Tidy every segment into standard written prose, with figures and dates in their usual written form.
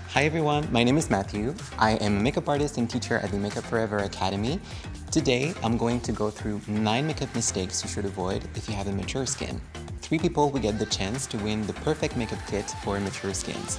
Hi everyone, my name is Matthew. I am a makeup artist and teacher at the Makeup Forever Academy. Today, I'm going to go through 9 makeup mistakes you should avoid if you have a mature skin. 3 people will get the chance to win the perfect makeup kit for mature skins.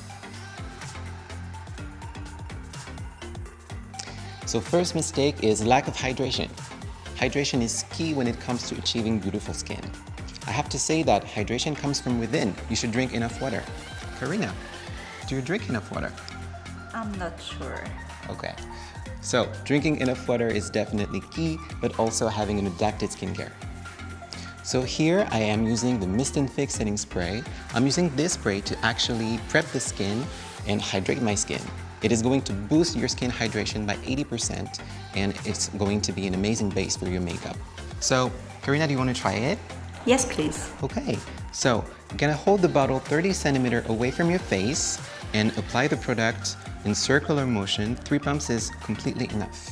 So first mistake is lack of hydration. Hydration is key when it comes to achieving beautiful skin. I have to say that hydration comes from within. You should drink enough water. Karina, do you drink enough water? I'm not sure. Okay, so drinking enough water is definitely key, but also having an adapted skincare. So here I am using the Mist & Fix Setting Spray. I'm using this spray to actually prep the skin and hydrate my skin. It is going to boost your skin hydration by 80%, and it's going to be an amazing base for your makeup. So, Karina, do you want to try it? Yes, please. Okay, so you're gonna hold the bottle 30 centimeters away from your face and apply the product in circular motion. 3 pumps is completely enough.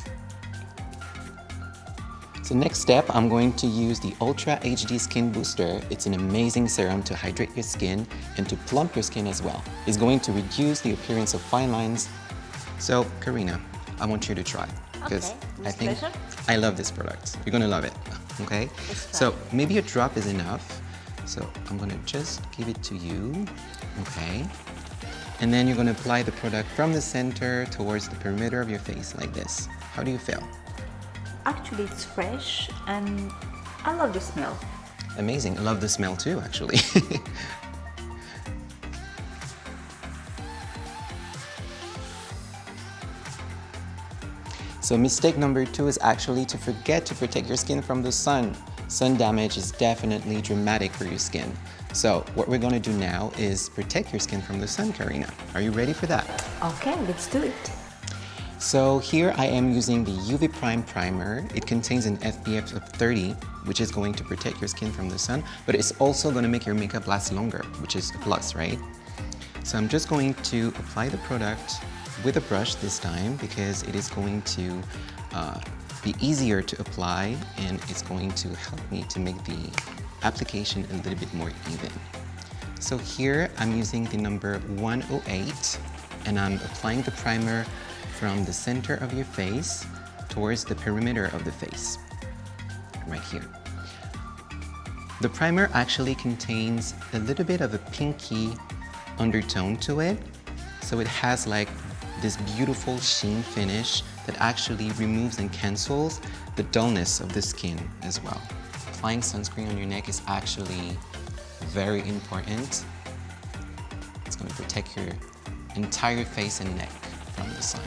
So next step, I'm going to use the Ultra HD Skin Booster. It's an amazing serum to hydrate your skin and to plump your skin as well. It's going to reduce the appearance of fine lines. So Karina, I want you to try because I think I love this product. You're gonna love it, okay? So maybe a drop is enough. So I'm gonna just give it to you, okay? And then you're gonna apply the product from the center towards the perimeter of your face like this. How do you feel? Actually, it's fresh and I love the smell. Amazing, I love the smell too, actually. So mistake number 2 is actually to forget to protect your skin from the sun. Sun damage is definitely dramatic for your skin. So what we're going to do now is protect your skin from the sun, Karina. Are you ready for that? Okay, let's do it. So here I am using the UV Prime Primer. It contains an SPF of 30, which is going to protect your skin from the sun, but it's also going to make your makeup last longer, which is a plus, right? So I'm just going to apply the product with a brush this time because it is going to be easier to apply and it's going to help me to make the application a little bit more even. So here I'm using the number 108 and I'm applying the primer from the center of your face towards the perimeter of the face, right here. The primer actually contains a little bit of a pinky undertone to it, so it has like this beautiful sheen finish that actually removes and cancels the dullness of the skin as well. Applying sunscreen on your neck is actually very important. It's going to protect your entire face and neck from the sun.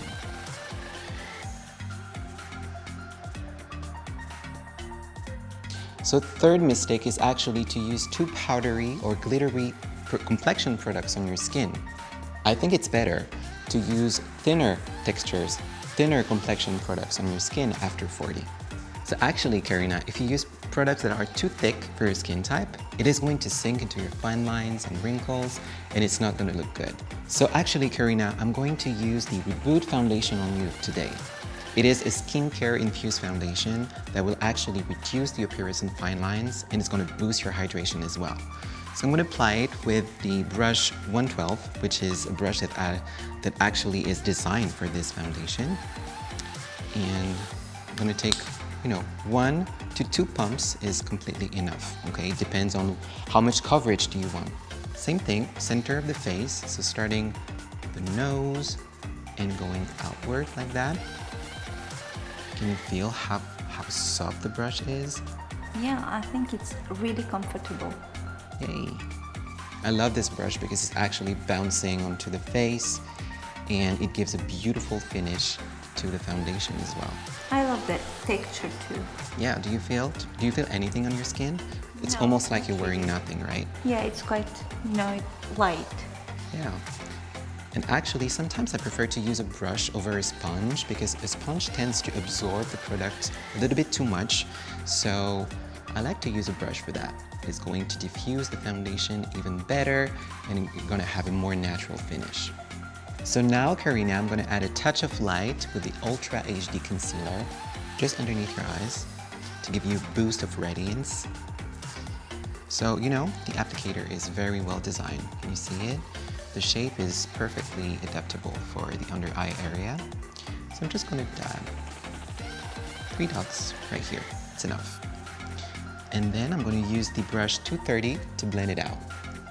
So third mistake is actually to use too powdery or glittery complexion products on your skin. I think it's better to use thinner textures, thinner complexion products on your skin after 40. So actually, Karina, if you use products that are too thick for your skin type, it is going to sink into your fine lines and wrinkles, and it's not going to look good. So actually, Karina, I'm going to use the Reboot Foundation on you today. It is a skincare infused foundation that will actually reduce the appearance of fine lines, and it's going to boost your hydration as well. So I'm going to apply it with the brush 112, which is a brush that actually is designed for this foundation. And I'm going to take, 1 to 2 pumps is completely enough, okay? It depends on how much coverage do you want. Same thing, center of the face, so starting the nose and going outward like that. Can you feel how soft the brush is? Yeah, I think it's really comfortable. Yay. I love this brush because it's actually bouncing onto the face and it gives a beautiful finish to the foundation as well. I love that texture too. Yeah, do you feel anything on your skin? It's almost like you're wearing nothing, right? Yeah, it's quite, light. Yeah. And actually, sometimes I prefer to use a brush over a sponge because a sponge tends to absorb the product a little bit too much. So I like to use a brush for that. It's going to diffuse the foundation even better and you're going to have a more natural finish. So now, Karina, I'm going to add a touch of light with the Ultra HD Concealer just underneath your eyes to give you a boost of radiance. So, the applicator is very well designed. Can you see it? the shape is perfectly adaptable for the under eye area. So I'm just going to dab 3 dots right here. It's enough. And then I'm going to use the brush 230 to blend it out.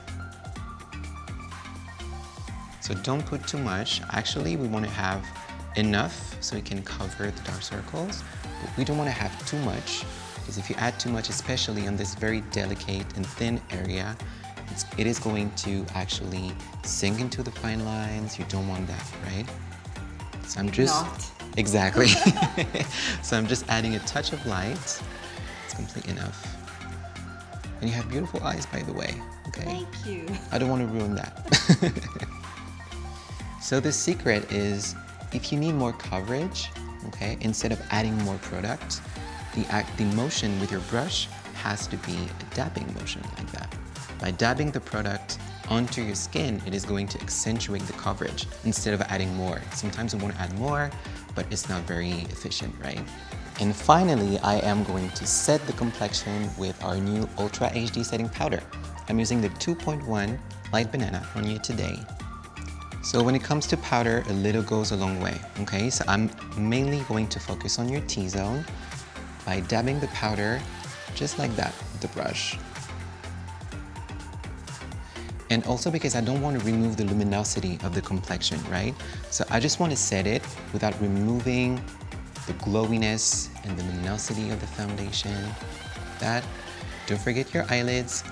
So don't put too much. Actually, we want to have enough so it can cover the dark circles, but we don't want to have too much, because if you add too much, especially on this very delicate and thin area, it is going to actually sink into the fine lines. You don't want that, right? So I'm just... Not. Exactly. So I'm just adding a touch of light. It's complete enough. And you have beautiful eyes, by the way. Okay. Thank you. I don't want to ruin that. So the secret is, if you need more coverage, okay, instead of adding more product, the motion with your brush has to be a dabbing motion like that. By dabbing the product onto your skin, it is going to accentuate the coverage instead of adding more. Sometimes we want to add more, but it's not very efficient, right? And finally, I am going to set the complexion with our new Ultra HD setting powder. I'm using the 2.1 Light Banana on you today. So when it comes to powder, a little goes a long way, okay? So I'm mainly going to focus on your T-zone by dabbing the powder just like that with the brush. And also because I don't want to remove the luminosity of the complexion, right? So I just want to set it without removing the glowiness and the luminosity of the foundation. That. Don't forget your eyelids.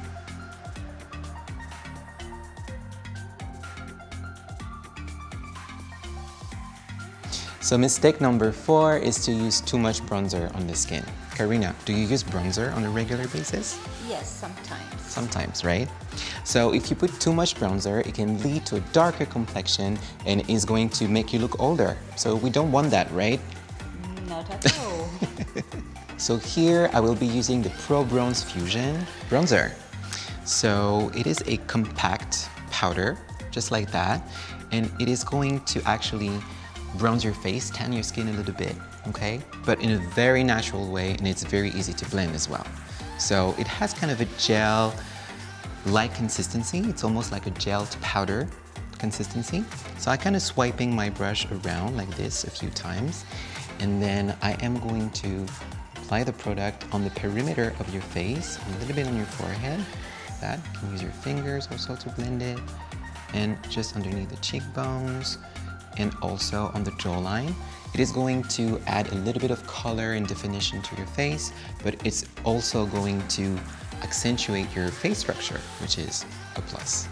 So mistake number 4 is to use too much bronzer on the skin. Karina, do you use bronzer on a regular basis? Yes, sometimes. Sometimes, right? So if you put too much bronzer, it can lead to a darker complexion and is going to make you look older. So we don't want that, right? Not at all. So here I will be using the Pro Bronze Fusion bronzer. So it is a compact powder, just like that. And it is going to actually bronze your face, tan your skin a little bit, okay? But in a very natural way, and it's very easy to blend as well. So it has kind of a gel-like consistency. It's almost like a gel to powder consistency. So I kind of swiping my brush around like this a few times. And then I am going to apply the product on the perimeter of your face, a little bit on your forehead. That. You can use your fingers also to blend it. And just underneath the cheekbones, and also on the jawline. It is going to add a little bit of color and definition to your face, but it's also going to accentuate your face structure, which is a plus.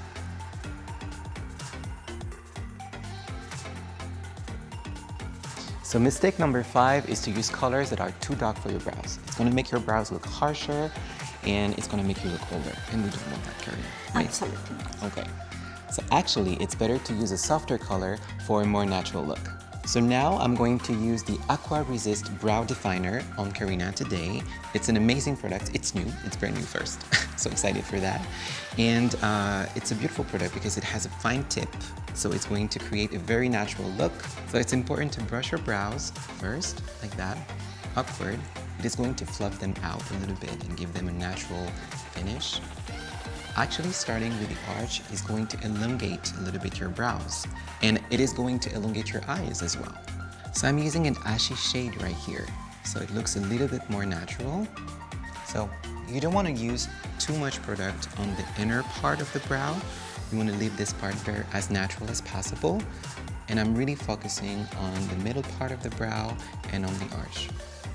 So mistake number 5 is to use colors that are too dark for your brows. It's going to make your brows look harsher, and it's going to make you look older, and we don't want that, Karina. Right? Absolutely not. Okay. So actually, it's better to use a softer color for a more natural look. So now I'm going to use the Aqua Resist Brow Definer on Karina today. It's an amazing product. It's new. It's brand new first. So excited for that. And it's a beautiful product because it has a fine tip. So it's going to create a very natural look. So it's important to brush your brows first, like that, upward. It is going to fluff them out a little bit and give them a natural finish. Actually, starting with the arch is going to elongate a little bit your brows, and it is going to elongate your eyes as well. So I'm using an ashy shade right here, so it looks a little bit more natural. So you don't want to use too much product on the inner part of the brow. You want to leave this part very as natural as possible, and I'm really focusing on the middle part of the brow and on the arch.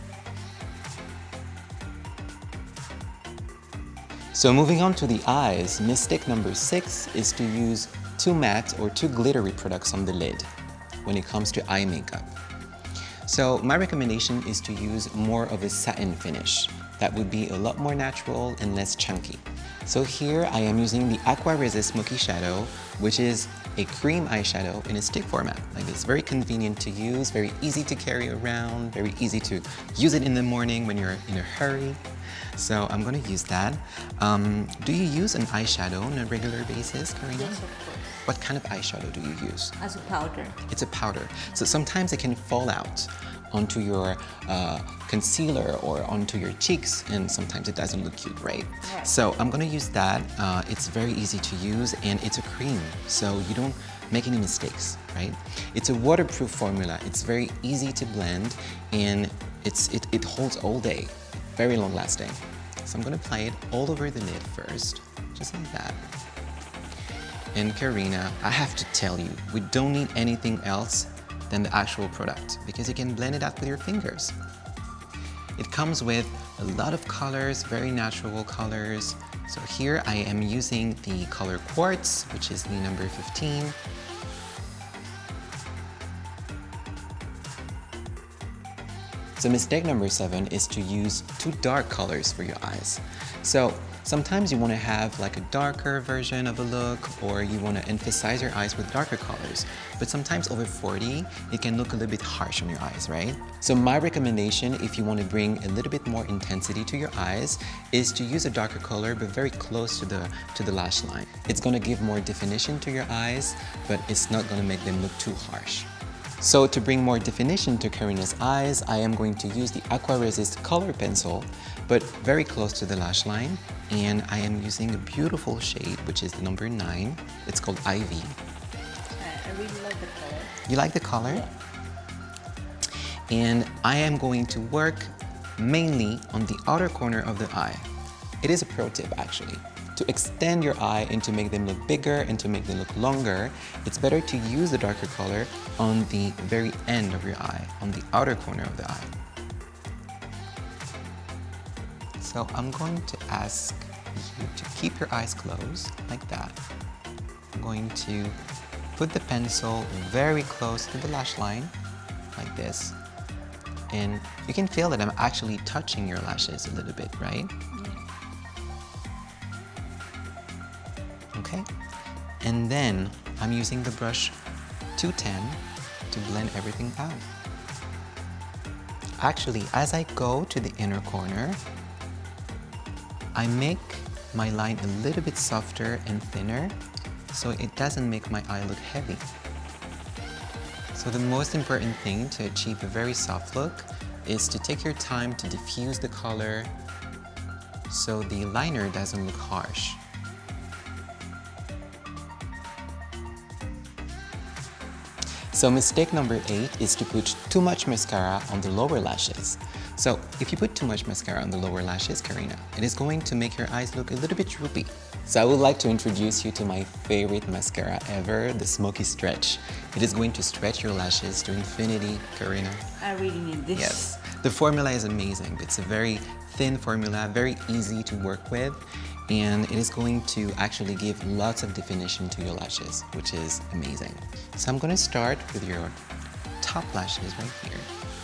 So moving on to the eyes, mistake number 6 is to use too matte or too glittery products on the lid when it comes to eye makeup. So my recommendation is to use more of a satin finish. That would be a lot more natural and less chunky. So here I am using the Aqua Resist Smoky Shadow, which is a cream eyeshadow in a stick format. Like it's very convenient to use, very easy to carry around, very easy to use it in the morning when you're in a hurry. So I'm going to use that. Do you use an eyeshadow on a regular basis, Karina? Yes, of course. What kind of eyeshadow do you use? As a powder. It's a powder. So sometimes it can fall out onto your concealer or onto your cheeks, and sometimes it doesn't look cute, right? Right. So I'm gonna use that. It's very easy to use, and it's a cream, so you don't make any mistakes, right? It's a waterproof formula. It's very easy to blend, and it holds all day, very long lasting. So I'm gonna apply it all over the lid first, just like that. And Karina, I have to tell you, we don't need anything else than the actual product because you can blend it out with your fingers. It comes with a lot of colors, very natural colors. So here I am using the color Quartz, which is the number 15. So mistake number 7 is to use too dark colors for your eyes. So sometimes you want to have like a darker version of a look, or you want to emphasize your eyes with darker colors. But sometimes over 40, it can look a little bit harsh on your eyes, right? So my recommendation, if you want to bring a little bit more intensity to your eyes, is to use a darker color but very close to the lash line. It's going to give more definition to your eyes, but it's not going to make them look too harsh. So to bring more definition to Karina's eyes, I am going to use the Aqua Resist color pencil, but very close to the lash line. And I am using a beautiful shade, which is the number 9. It's called Ivy. I really like the color. You like the color? Yeah. And I am going to work mainly on the outer corner of the eye. It is a pro tip actually. To extend your eye and to make them look bigger and to make them look longer, it's better to use the darker color on the very end of your eye, on the outer corner of the eye. So I'm going to ask you to keep your eyes closed, like that. I'm going to put the pencil very close to the lash line, like this. And you can feel that I'm actually touching your lashes a little bit, right? Okay, and then I'm using the brush 210 to blend everything out. Actually, as I go to the inner corner, I make my line a little bit softer and thinner so it doesn't make my eye look heavy. So the most important thing to achieve a very soft look is to take your time to diffuse the color so the liner doesn't look harsh. So mistake number 8 is to put too much mascara on the lower lashes. So if you put too much mascara on the lower lashes, Karina, it is going to make your eyes look a little bit droopy. So I would like to introduce you to my favorite mascara ever, the Smoky Stretch. It is going to stretch your lashes to infinity, Karina. I really need this. Yes, the formula is amazing. It's a very thin formula, very easy to work with, and it is going to actually give lots of definition to your lashes, which is amazing. So I'm going to start with your top lashes right here.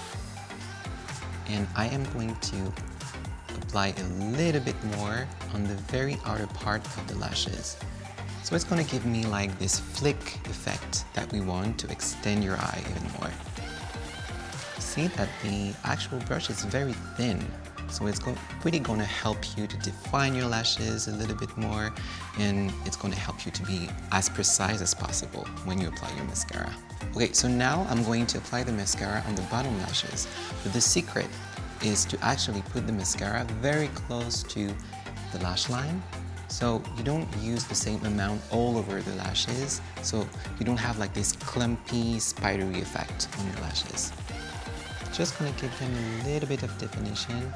And I am going to apply a little bit more on the very outer part of the lashes. So it's going to give me like this flick effect that we want to extend your eye even more. See that the actual brush is very thin. So it's really going to help you to define your lashes a little bit more, and it's going to help you to be as precise as possible when you apply your mascara. Okay, so now I'm going to apply the mascara on the bottom lashes. But the secret is to actually put the mascara very close to the lash line. So you don't use the same amount all over the lashes, so you don't have like this clumpy, spidery effect on your lashes. Just gonna give them a little bit of definition.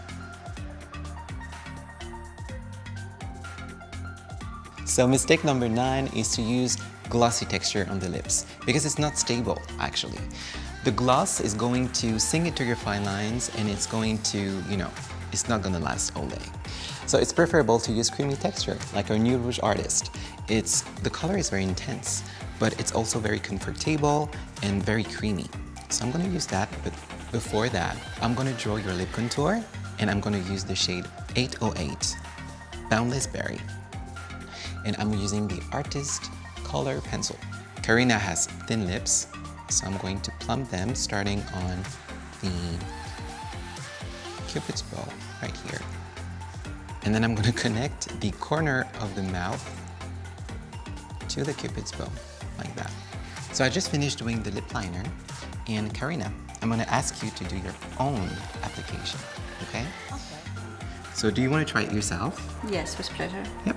So mistake number 9 is to use glossy texture on the lips because it's not stable actually. The gloss is going to sink into your fine lines and it's going to, it's not gonna last all day. So it's preferable to use creamy texture like our Nude Rouge Artist. The color is very intense, but it's also very comfortable and very creamy. So I'm gonna use that, but before that, I'm gonna draw your lip contour and I'm gonna use the shade 808, Boundless Berry. And I'm using the Artist Color Pencil. Karina has thin lips, so I'm going to plump them starting on the Cupid's bow right here. And then I'm going to connect the corner of the mouth to the Cupid's bow, like that. So I just finished doing the lip liner, and Karina, I'm gonna ask you to do your own application, okay? Okay. So do you wanna try it yourself? Yes, with pleasure. Yep.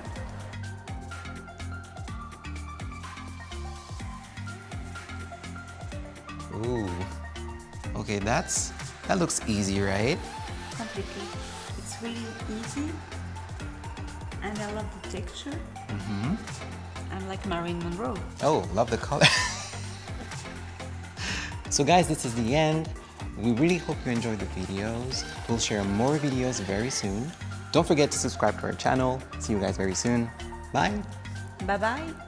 Ooh. Okay, that looks easy, right? Completely. It's really easy. And I love the texture. I'm like Marilyn Monroe. Oh, love the color. So guys, this is the end. We really hope you enjoyed the videos. We'll share more videos very soon. Don't forget to subscribe to our channel. See you guys very soon. Bye. Bye-bye.